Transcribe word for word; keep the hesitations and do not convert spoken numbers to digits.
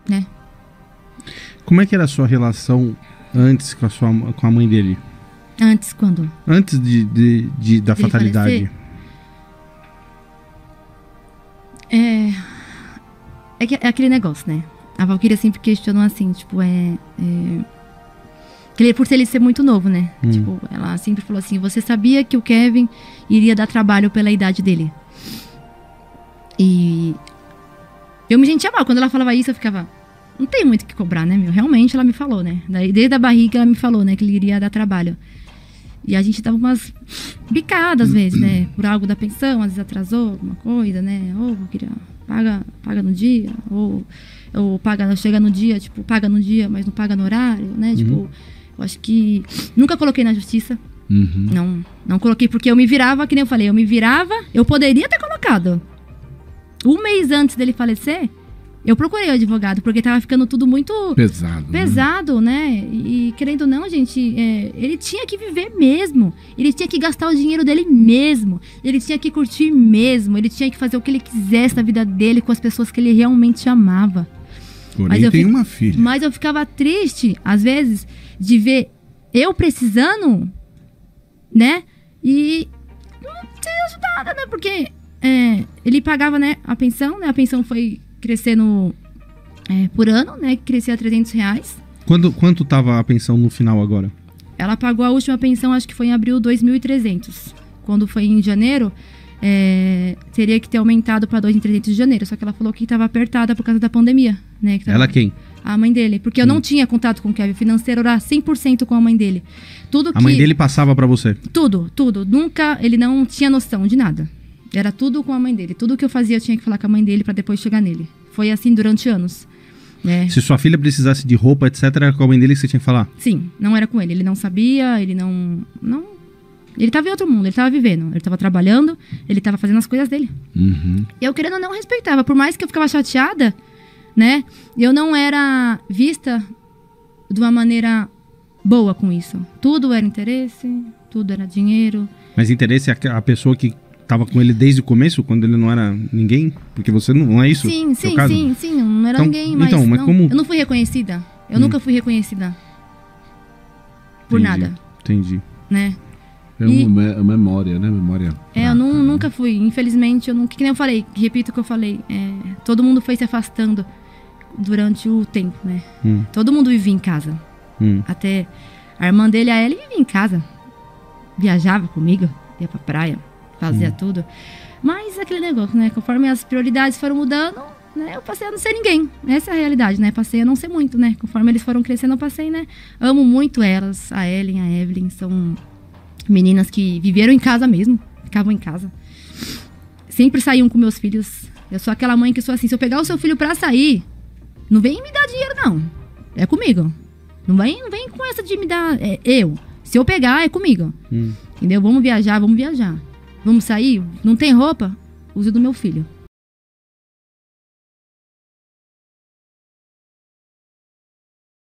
né? Como é que era a sua relação antes com a, sua, com a mãe dele? Antes, quando? Antes de, de, de da Dele fatalidade. É... É, que, é aquele negócio, né? A Valquíria sempre questionou assim, tipo, é... é... Que por ele ser muito novo, né? Hum. Tipo, ela sempre falou assim, você sabia que o Kevin iria dar trabalho pela idade dele? E... Eu me sentia mal. Quando ela falava isso, eu ficava... Não tem muito o que cobrar, né, meu? Realmente ela me falou, né? Daí, desde a barriga ela me falou, né? Que ele iria dar trabalho. E a gente dava umas bicadas, às vezes, né? Por algo da pensão, às vezes atrasou alguma coisa, né? Ou queria... Paga, paga no dia. Ou, ou paga, chega no dia, tipo, paga no dia, mas não paga no horário, né? Uhum. Tipo, eu acho que... Nunca coloquei na justiça. Uhum. Não, não coloquei porque eu me virava, que nem eu falei. Eu me virava, eu poderia ter colocado. Um mês antes dele falecer... Eu procurei o advogado, porque tava ficando tudo muito... Pesado. Pesado, né? né? E, querendo ou não, gente, é, ele tinha que viver mesmo. Ele tinha que gastar o dinheiro dele mesmo. Ele tinha que curtir mesmo. Ele tinha que fazer o que ele quisesse na vida dele com as pessoas que ele realmente amava. Porém, tem fico, uma filha. Mas eu ficava triste, às vezes, de ver eu precisando, né? E não ter ajudado, né? Porque é, ele pagava, né, a pensão, né? A pensão foi... crescendo é, por ano, né? Crescia a trezentos reais. Quando, quanto estava a pensão no final agora? Ela pagou a última pensão, acho que foi em abril, dois mil e trezentos. Quando foi em janeiro, é, teria que ter aumentado para dois mil e trezentos de janeiro. Só que ela falou que estava apertada por causa da pandemia, né? Que tava, ela quem? A mãe dele. Porque eu hum. não tinha contato com o Kevin. O financeiro era cem por cento com a mãe dele. Tudo a que, mãe dele passava para você? Tudo, tudo. Nunca, ele não tinha noção de nada. Era tudo com a mãe dele. Tudo que eu fazia eu tinha que falar com a mãe dele pra depois chegar nele. Foi assim durante anos. Né? Se sua filha precisasse de roupa, etcétera, era com a mãe dele que você tinha que falar? Sim, não era com ele. Ele não sabia, ele não... não... Ele tava em outro mundo, ele tava vivendo. Ele tava trabalhando, ele tava fazendo as coisas dele. Uhum. E eu, querendo ou não, respeitava. Por mais que eu ficava chateada, né? Eu não era vista de uma maneira boa com isso. Tudo era interesse, tudo era dinheiro. Mas interesse é a pessoa que tava com ele desde o começo, quando ele não era ninguém? Porque você não, não é isso? Sim, sim, caso? sim, sim, não era então, ninguém, mas, então, mas não, como... eu não fui reconhecida. Eu hum. nunca fui reconhecida. Por entendi, nada. Entendi. Né? É e, uma memória, né? Memória. É, eu não, nunca fui. Infelizmente, eu não, que nem eu falei, repito o que eu falei. É, todo mundo foi se afastando durante o tempo, né? Hum. Todo mundo vivia em casa. Hum. Até a irmã dele, a Ellie, vivia em casa. Viajava comigo, ia pra praia. Fazia hum. tudo. Mas aquele negócio, né? Conforme as prioridades foram mudando, né? Eu passei a não ser ninguém. Essa é a realidade, né? Passei a não ser muito, né? Conforme eles foram crescendo, eu passei, né? Amo muito elas. A Ellen, a Evelyn. São meninas que viveram em casa mesmo. Ficavam em casa. Sempre saíam com meus filhos. Eu sou aquela mãe que sou assim. Se eu pegar o seu filho pra sair, não vem me dar dinheiro, não. É comigo. Não vem, não vem com essa de me dar... É, eu. Se eu pegar, é comigo. Hum. Entendeu? Vamos viajar, vamos viajar. Vamos sair? Não tem roupa? Use do meu filho.